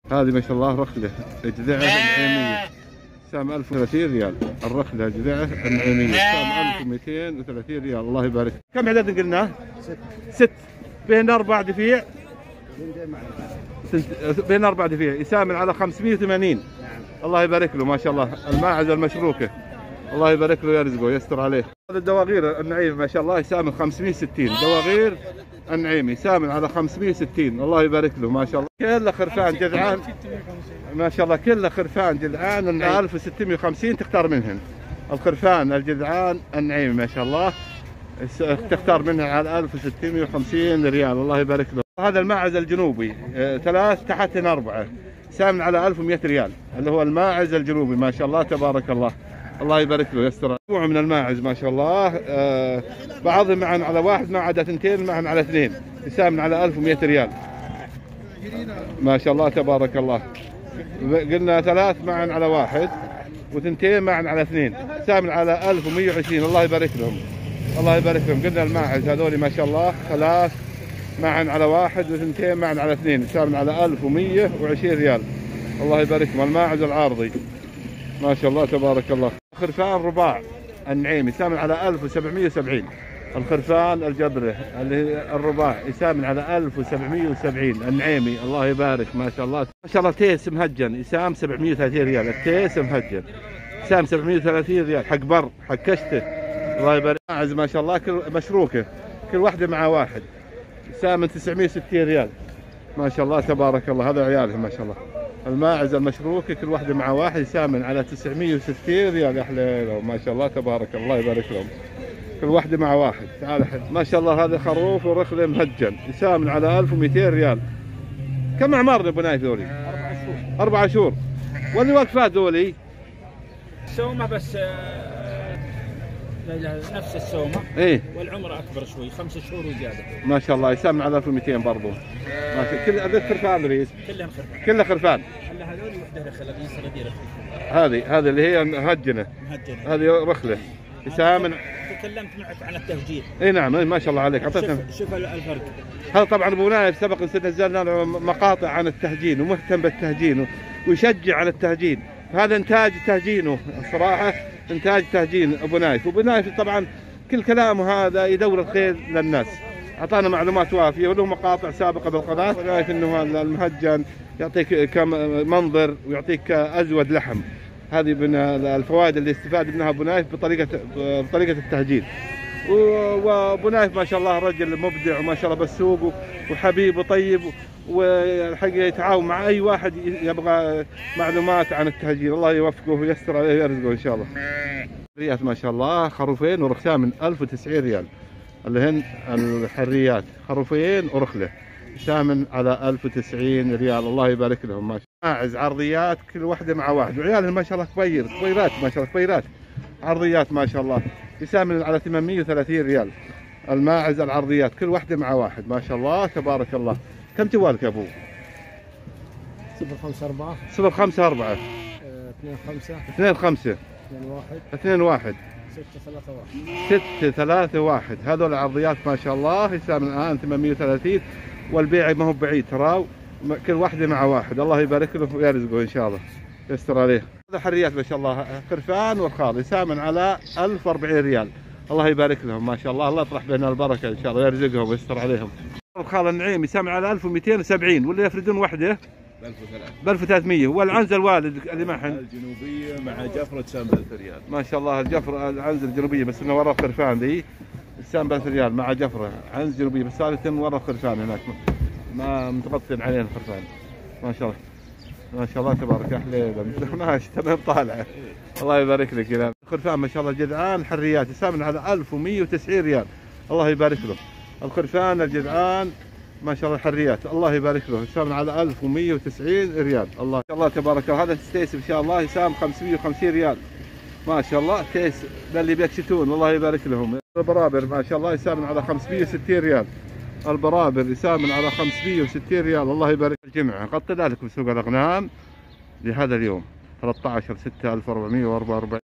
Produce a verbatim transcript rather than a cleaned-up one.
هذه ما شاء الله رخلة جذعة النعيمية سام ألف وثلاثين ريال. الرخلة جذعة النعيمية سام ألف ومئتين وثلاثين ريال. الله يبارك. كم عدد قلنا؟ ست. ست بين أربع دفيع. بين أربع دفيع يسامن على خمسمئة وثمانين. نعم. الله يبارك له ما شاء الله. الماعز المشروكة الله يبارك له ويرزقه ويستر عليه. هذا الدواغير النعيمي ما شاء الله يسامن خمسمئة وستين. دواغير النعيمي يسامن على خمسمئة وستين. الله يبارك له ما شاء الله. كله خرفان جذعان ما شاء الله. كله خرفان جذعان ألف وستمئة وخمسين تختار منهن. الخرفان الجذعان النعيمي ما شاء الله تختار منها على ألف وستمئة وخمسين ريال. الله يبارك له. هذا الماعز الجنوبي ثلاث تحتهن أربعة سامن على ألف ومئة ريال اللي هو الماعز الجنوبي ما شاء الله تبارك الله. الله يبارك له يستر. نوع من الماعز ما شاء الله آه بعضهم معا على واحد ما عدا اثنتين معا على اثنين يسامن على ألف ومئة ريال ما شاء الله تبارك الله. قلنا ثلاث معا على واحد وثنتين معا على اثنين سامن على ألف ومئة وعشرين. الله يبارك لهم الله يبارك لهم. قلنا الماعز هذول ما شاء الله ثلاث معا على واحد وثنتين معا على اثنين سامن على ألف ومئة وعشرين ريال. الله يبارك لهم. الماعز العارضي ما شاء الله تبارك الله. خرفان رباع النعيمي يسامن على ألف وسبعمئة وسبعين. الخرفان الجبره اللي الرباع يسامن على ألف وسبعمئة وسبعين النعيمي. الله يبارك ما شاء الله ما شاء الله. تيس مهجن يسام سبعمئة وثلاثين ريال. التيس مهجن يسام سبعمئة وثلاثين ريال حق بر حق كشته. الله يبارك. ماعز ما شاء الله كل مشروكه كل واحده مع واحد يسامن تسعمئة وستين ريال ما شاء الله تبارك الله. هذا عيالهم ما شاء الله. الماعز المشروكه كل واحده مع واحد يسامن على تسعمئة وستين ريال. يا حليله ما شاء الله تبارك الله يبارك لهم. كل واحده مع واحد. تعال ما شاء الله. هذا خروف ورخله مهجن يسامن على ألف ومئتين ريال. كم اعمار ابو نايف ذولي؟ اربع شهور. اربع شهور. واللي وقفات ذولي؟ سومه بس نفس السومه. ايه والعمر اكبر شوي خمس شهور وزياده. ما شاء الله يسامن على ألف ومئتين برضه. ماشي. كل هذول خرفان ريس؟ كلهم خرفان. كلها خرفان. هلا هذول وحده رخله صغيره. هذه هذه اللي هي مهجنه. مهجنه. هذه رخله يسامن. تكلمت معك عن التهجين. اي نعم ما شاء الله عليك. اعطيتنا شوف, شوف الفرق. هذا طبعا ابو نايف سبق ان نزلنا مقاطع عن التهجين ومهتم بالتهجين ويشجع على التهجين. هذا انتاج تهجينه الصراحه انتاج تهجين ابو نايف. وابو نايف طبعا كل كلامه هذا يدور الخير للناس. اعطانا معلومات وافيه وله مقاطع سابقه بالقناه. ابو نايف انه المهجن يعطيك كم منظر ويعطيك ازود لحم. هذه من الفوائد اللي استفاد منها ابو نايف بطريقه بطريقه التهجين. وابو نايف ما شاء الله رجل مبدع وما شاء الله بالسوق وحبيب وطيب والحقيقه يتعاون مع اي واحد يبغى معلومات عن التهجين. الله يوفقه ويستر عليه ويرزقه ان شاء الله. حريات ما شاء الله خروفين ورخسان من ألف وتسعين ريال اللي هن الحريات خروفين ورخله سامن على ألف وتسعين ريال. الله يبارك لهم ما شاء الله. ماعز عرضيات كل واحده مع واحد وعيالهم ما شاء الله كبير كبيرات ما شاء الله كبيرات عرضيات ما شاء الله يسامن على ثمانمئة وثلاثين ريال. الماعز العرضيات كل واحده مع واحد ما شاء الله تبارك الله. كم جوالك يا ابو؟ صفر خمسة أربعة صفر خمسة أربعة اثنين خمسة اثنين خمسة اثنين واحد اثنين واحد ستة ثلاثة واحد ستة ثلاثة واحد. هذول العرضيات ما شاء الله يسامن الآن ثمانمئة وثلاثين والبيع ما هو بعيد تراو كل واحدة مع واحد. الله يبارك له ويرزقه إن شاء الله يستر عليه. هذا حريات ما شاء الله خرفان ورخال يسامن على ألف وأربعين ريال. الله يبارك لهم ما شاء الله. الله يطرح بين البركة إن شاء الله ويرزقهم ويستر عليهم. الخال النعيم يسامن على ألف ومئتين وسبعين واللي يفردون وحده ب ألف وثلاثمئة. والعنزه الوالد اللي معهن الجنوبيه مع جفره تسام ب ألف ريال. ما شاء الله. الجفره العنزه الجنوبيه بس انه ورا خرفان ذي تسام ب ألف ريال مع جفره عنز جنوبيه بس صارت ورا خرفان هناك ما متغطين علينا الخرفان ما شاء الله ما شاء الله تبارك. يا حليله ماشي تمام طالعه. الله يبارك لك يا الخرفان ما شاء الله جدعان حريات يسامن على ألف ومئة وتسعين ريال. الله يبارك له. الخرفان الجدعان ما شاء الله حريات الله يبارك له يسامن على ألف ومئة وتسعين ريال. الله ما شاء الله تبارك الله. هذا التيس ان شاء الله يسام خمسمئة وخمسين ريال ما شاء الله. تيس للي بيكشتون الله يبارك لهم. البرابر ما شاء الله يسامن على خمسمئة وستين ريال. البرابر يسامن على خمسمئة وستين ريال. الله يبارك. الجمعه غطينا لكم سوق الاغنام لهذا اليوم ثلاثة عشر ستة ألف وأربعمئة وأربعة وأربعين.